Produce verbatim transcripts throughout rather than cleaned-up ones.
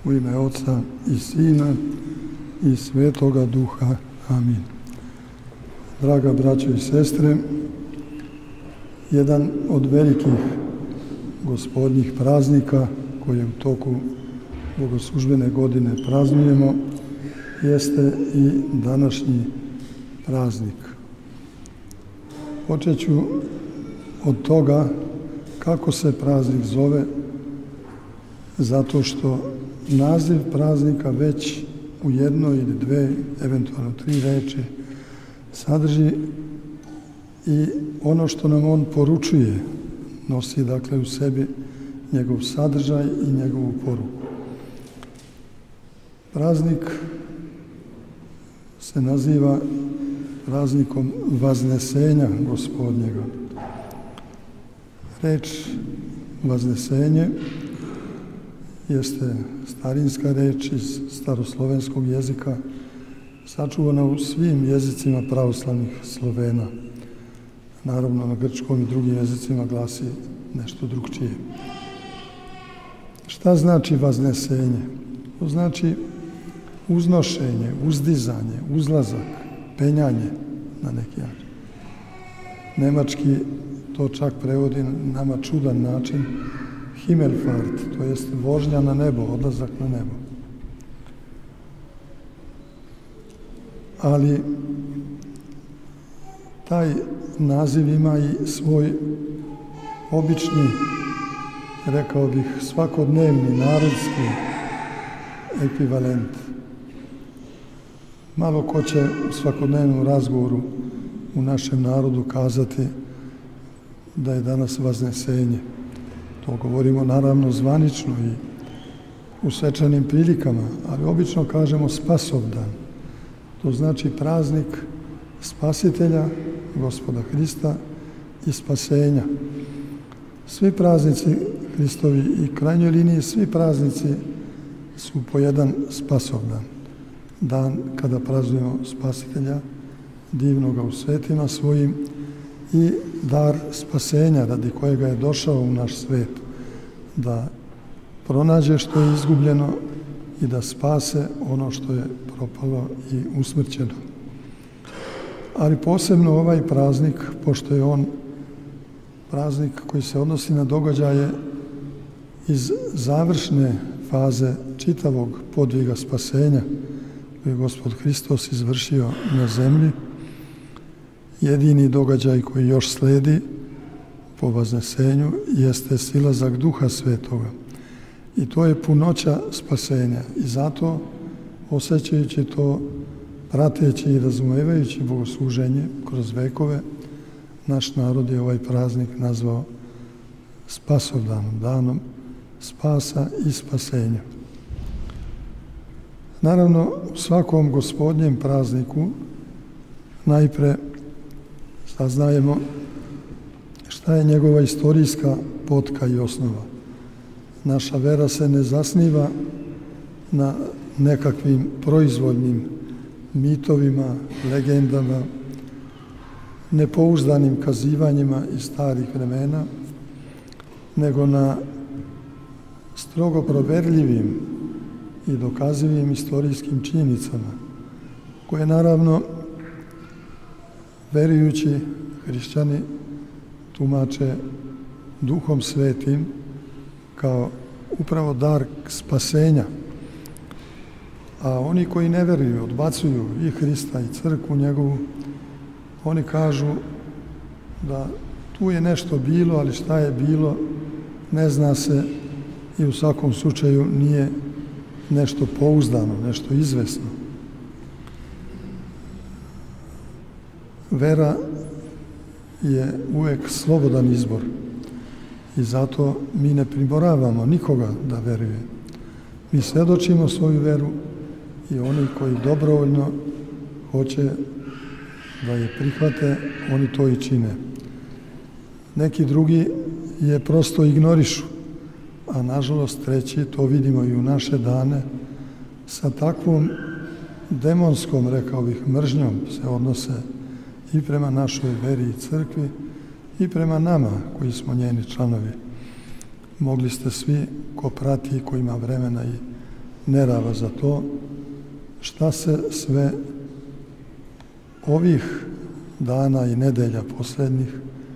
U ime Otca i Sina i Svetoga Duha. Amin. Draga braćo i sestre, jedan od velikih gospodnjih praznika koje u toku bogoslužbene godine praznujemo jeste i današnji praznik. Počet ću od toga kako se praznik zove, zato što naziv praznika već u jednoj ili dve, eventualno tri reči sadrži i ono što nam on poručuje, nosi dakle u sebi njegov sadržaj i njegovu poruku. Praznik se naziva praznikom Vaznesenja Gospodnjega. Reč Vaznesenje jeste starinska reč iz staroslovenskog jezika, sačuvana u svim jezicima pravoslavnih Slovena. Naravno, na grčkom i drugim jezicima glasi nešto drugčije. Šta znači vaznesenje? To znači uznošenje, uzdizanje, uzlazak, penjanje na neki način. Nemački to čak prevodi nama čudan način, Himmelfahrt, to jest vožnja na nebo, odlazak na nebo. Ali taj naziv ima i svoj obični, rekao bih, svakodnevni, narodski ekvivalent. Malo ko će u svakodnevnom razgovoru u našem narodu kazati da je danas Vaznesenje. To govorimo naravno zvanično i u svečanim prilikama, ali obično kažemo Spasovdan. To znači praznik Spasitelja, Gospoda Hrista i spasenja. Svi praznici Hristovi i krajnjoj liniji svi praznici su po jedan Spasovdan. Dan kada praznujemo Spasitelja, divnoga u svetima svojim, i dar spasenja radi kojega je došao u naš svet, da pronađe što je izgubljeno i da spase ono što je propalo i usmrćeno. Ali posebno ovaj praznik, pošto je on praznik koji se odnosi na događaje iz završne faze čitavog podviga spasenja koji je Gospod Hristos izvršio na zemlji, jedini događaj koji još sledi po Vaznesenju jeste silazak Duha Svetoga. I to je punoća spasenja. I zato, osjećajući to, prateći i razumevajući bogosluženje kroz vekove, naš narod je ovaj praznik nazvao Spasovdanom, danom spasa i spasenja. Naravno, u svakom Gospodnjem prazniku najpre saznajemo šta je njegova istorijska potka i osnova. Naša vera se ne zasniva na nekakvim proizvoljnim mitovima, legendama, nepouzdanim kazivanjima iz starih vremena, nego na strogo proverljivim i dokazivim istorijskim činjenicama, koje naravno verujući hrišćani tumače Duhom Svetim kao upravo dar spasenja. A oni koji ne veruju, odbacuju i Hrista i crkvu njegovu, oni kažu da tu je nešto bilo, ali šta je bilo ne zna se i u svakom slučaju nije nešto pouzdano, nešto izvesno. Vera je uvek slobodan izbor i zato mi ne primoravamo nikoga da veruje. Mi svedočimo svoju veru i oni koji dobrovoljno hoće da je prihvate, oni to i čine. Neki drugi je prosto ignorišu, a nažalost treći, to vidimo i u naše dane, sa takvom demonskom, rekao bih, mržnjom se odnose i prema našoj veri i crkvi i prema nama koji smo njeni članovi. Mogli ste svi, ko prati, ko ima vremena i nerava za to šta se sve ovih dana i nedelja posljednjih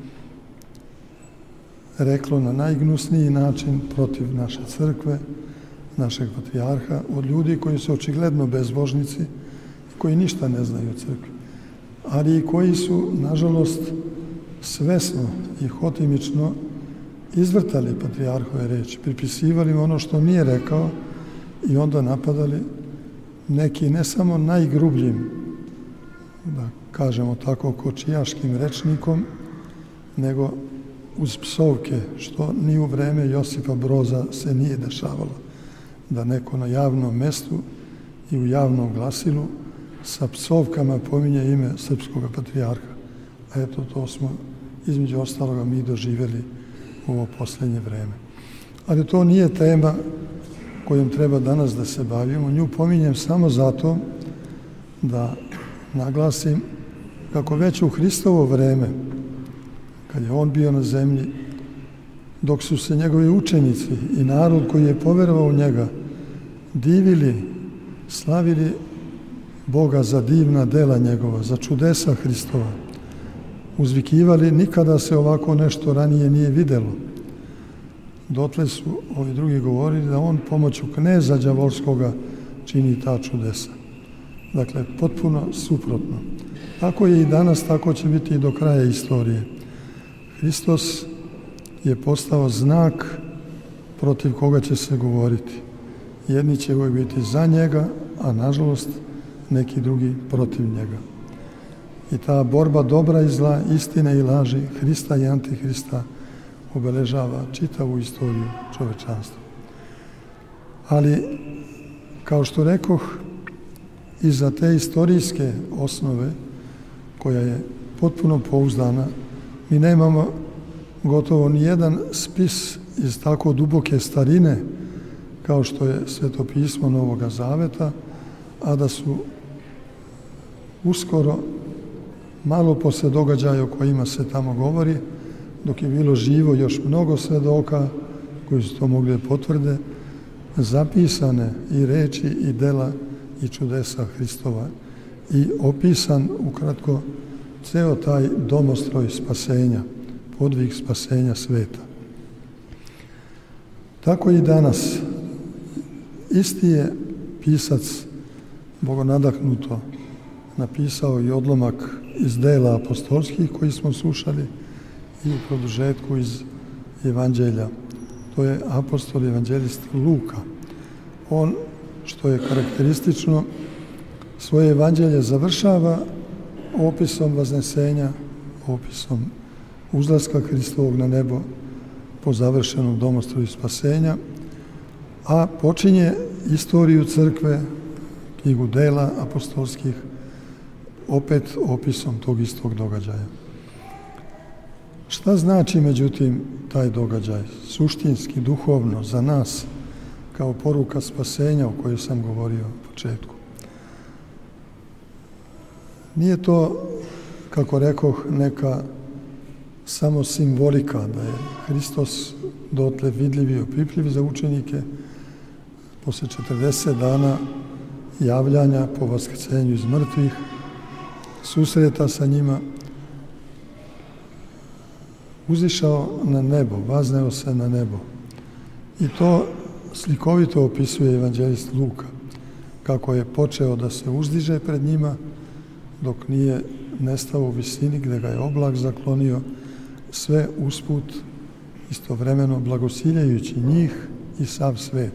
reklo na najgnusniji način protiv naše crkve, našeg patrijarha, od ljudi koji su očigledno bezbožnici, koji ništa ne znaju o crkvi, ali i koji su, nažalost, svesno i hotimično izvrtali patrijarhove reči, pripisivali ono što nije rekao i onda napadali neki ne samo najgrubljim, da kažemo tako, kočijaškim rečnikom, nego uz psovke, što ni u vreme Josipa Broza se nije dešavalo, da neko na javnom mestu i u javnom glasilu sa psovkama pominje ime srpskog patrijarha. A eto, to smo između ostaloga mi doživjeli u ovo posljednje vreme. Ali to nije tema kojom treba danas da se bavimo. Nju pominjem samo zato da naglasim kako već u Hristovo vreme, kad je on bio na zemlji, dok su se njegovi učenici i narod koji je poverovao u njega divili, slavili Boga za divna dela njegova, za čudesa Hristova, uzvikivali, nikada se ovako nešto ranije nije videlo. Dotle su ovi drugi govorili da on pomoću kneza đavolskoga čini ta čudesa. Dakle, potpuno suprotno. Tako je i danas, tako će biti i do kraja istorije. Hristos je postao znak protiv koga će se govoriti. Jedni će uvijek biti za njega, a nažalost neki drugi protiv njega. I ta borba dobra i zla, istine i laži, Hrista i Antihrista obeležava čitavu istoriju čovečanstva. Ali, kao što rekoh, iza te istorijske osnove, koja je potpuno pouzdana, mi nemamo gotovo ni jedan spis iz tako duboke starine kao što je Sveto pismo Novoga Zaveta, a da su uskoro, malo posle događaja o kojima se tamo govori, dok je bilo živo još mnogo svedoka koji su to mogli potvrde, zapisane i reči i dela i čudesa Hristova i opisan ukratko ceo taj domostroj spasenja, podvig spasenja sveta. Tako i danas isti je pisac bogonadahnuto napisao i odlomak iz dela apostolskih koji smo slušali i u produžetku iz Evanđelja. To je apostol evanđelist Luka. On, što je karakteristično, svoje evanđelje završava opisom vaznesenja, opisom uzlaska Hristovog na nebo po završenom domostroju spasenja, a počinje istoriju crkve, knjigu dela apostolskih, opet opisom tog istog događaja. Šta znači, međutim, taj događaj suštinski, duhovno, za nas, kao poruka spasenja o kojoj sam govorio u početku? Nije to, kako rekoh, neka samo simbolika, da je Hristos dotle vidljiv i opipljiv za učenike posle četrdeset dana javljanja po vaskrsenju iz mrtvih, susreta sa njima, uzišao na nebo, vazneo se na nebo. I to slikovito opisuje evanđelist Luka, kako je počeo da se uzdiže pred njima, dok nije nestao u visini gde ga je oblak zaklonio, sve usput istovremeno blagosiljajući njih i sav svet.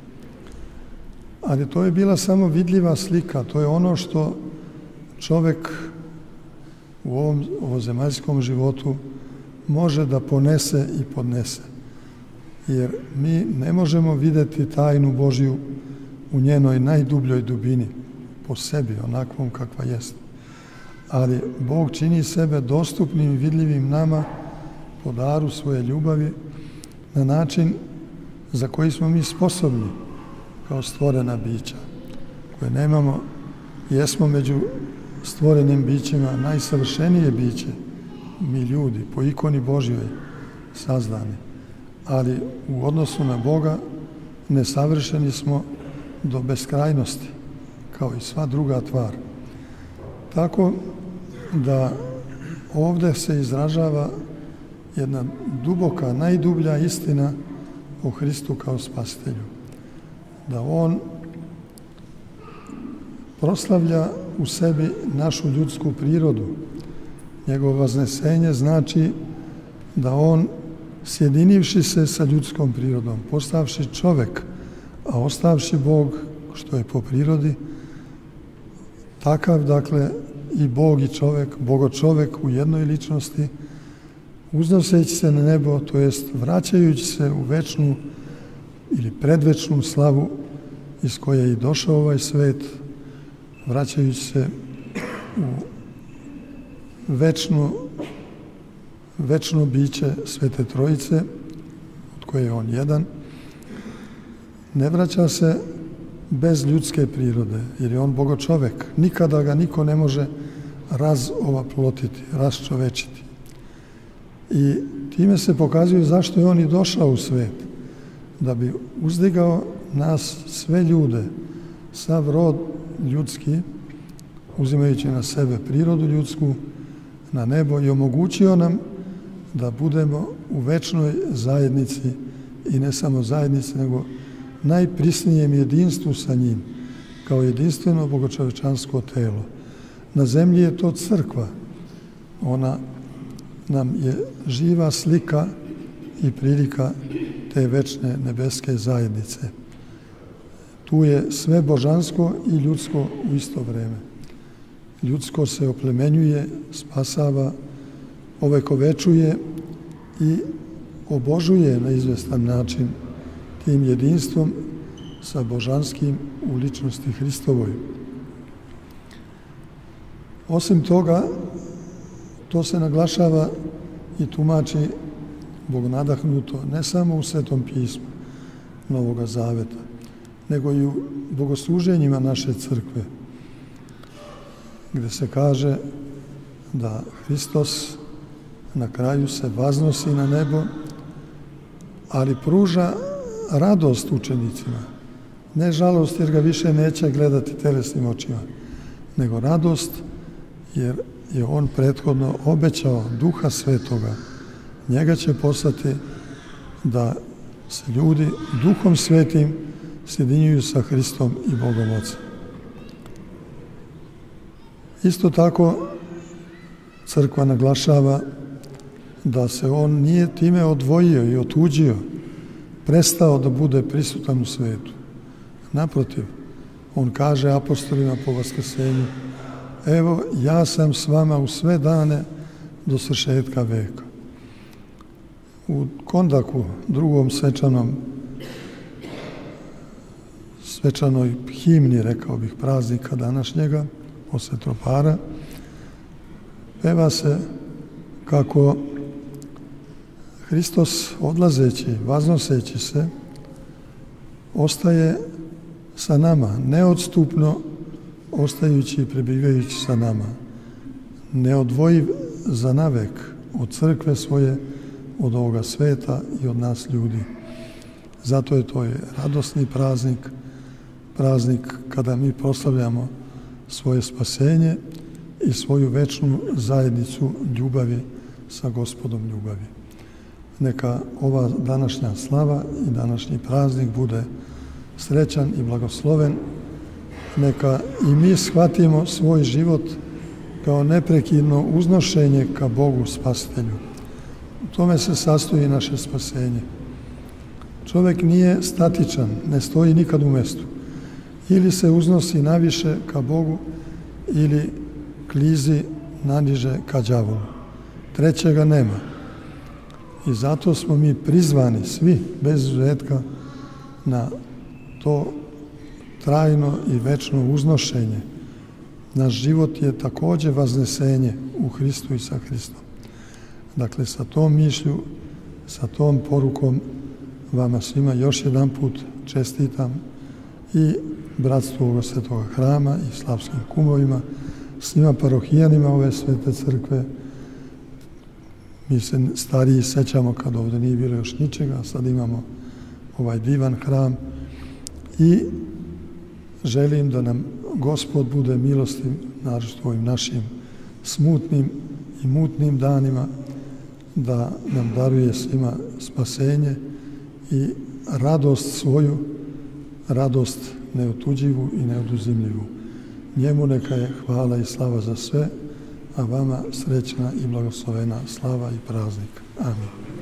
Ali to je bila samo vidljiva slika, to je ono što čovek u ovom ovozemaljskom životu može da ponese i podnese. Jer mi ne možemo videti tajnu Božju u njenoj najdubljoj dubini, po sebi, onakvom kakva jest. Ali Bog čini sebe dostupnim i vidljivim nama po daru svoje ljubavi na način za koji smo mi sposobni kao stvorena bića, koje nemamo, jesmo među stvorenim bićima najsavršenije biće, mi ljudi, po ikoni Božjoj sazdani, ali u odnosu na Boga nesavršeni smo do beskrajnosti, kao i sva druga tvar. Tako da ovdje se izražava jedna duboka, najdublja istina o Hristu kao spasitelju. Da on proslavlja u sebi našu ljudsku prirodu. Njegovo vaznesenje znači da on, sjedinivši se sa ljudskom prirodom, postavši čovek, a ostavši Bog, što je po prirodi, takav, dakle, i Bog i čovek, Bogo-čovek u jednoj ličnosti, uznoseći se na nebo, to jest vraćajući se u večnu ili predvečnu slavu iz koje je i došao ovaj svet, vraćajući se u večno, večno biće Svete Trojice, od koje je on jedan, ne vraća se bez ljudske prirode, jer je on Bogo-čovek. Nikada ga niko ne može razovaplotiti, raščovečiti. I time se pokazuje zašto je on i došao u svet, da bi uzdigao nas, sve ljude, sav rod ljudski, uzimajući na sebe prirodu ljudsku, na nebo, i omogućio nam da budemo u večnoj zajednici, i ne samo zajednici, nego najprisnijem jedinstvu sa njim, kao jedinstveno bogočovečansko telo. Na zemlji je to crkva. Ona nam je živa slika i prilika te večne nebeske zajednice. Tu je sve božansko i ljudsko u isto vreme. Ljudsko se oplemenjuje, spasava, ovekovečuje i obožuje na izvestan način tim jedinstvom sa božanskim u ličnosti Hristovoj. Osim toga, to se naglašava i tumači bogonadahnuto ne samo u Svetom pismu Novoga Zaveta, nego i u bogosluženjima naše crkve, gde se kaže da Hristos na kraju se vaznosi na nebo, ali pruža radost učenicima. Ne žalost, jer ga više neće gledati telesnim očima, nego radost, jer je on prethodno obećao Duha Svetoga. Njega će poslati da se ljudi Duhom Svetim sjedinjuju sa Hristom i Bogom Ocem. Isto tako, crkva naglašava da se on nije time odvojio i otuđio, prestao da bude prisutan u svetu. Naprotiv, on kaže apostolima po vaskrsenju: evo, ja sam s vama u sve dane do svršetka veka. U Kondaku, drugom svečanom, svečanoj himni, rekao bih, praznika današnjega, posle tropara, peva se kako Hristos, odlazeći, vaznoseći se, ostaje sa nama, neodstupno ostajući i prebivajući sa nama, neodvojiv za navek od crkve svoje, od ovoga sveta i od nas ljudi. Zato je to je radosni praznik, praznik kada mi proslavljamo svoje spasenje i svoju večnu zajednicu ljubavi sa Gospodom ljubavi. Neka ova današnja slava i današnji praznik bude srećan i blagosloven. Neka i mi shvatimo svoj život kao neprekidno uznošenje ka Bogu Spasitelju. U tome se sastoji naše spasenje. Čovjek nije statičan, ne stoji nikad u mestu. Ili se uznosi naviše ka Bogu, ili klizi naniže ka đavolu. Trećega nema. I zato smo mi prizvani, svi, bez izuzetka, na to trajno i večno uznošenje. Naš život je također vaznesenje u Hristu i sa Hristom. Dakle, sa tom mišlju, sa tom porukom vama svima još jedan put čestitam i bratstvu ovog Svetoga hrama i slavskim kumovima, svima parohijanima ove Svete crkve. Mi se stariji sećamo kad ovdje nije bilo još ničega, sad imamo ovaj divan hram i želim da nam Gospod bude milostiv, naročito ovim našim smutnim i mutnim danima, da nam daruje svima spasenje i radost svoju, radost neotuđivu i neoduzimljivu. Njemu neka je hvala i slava za sve, a vama srećna i blagoslovena slava i praznik. Amin.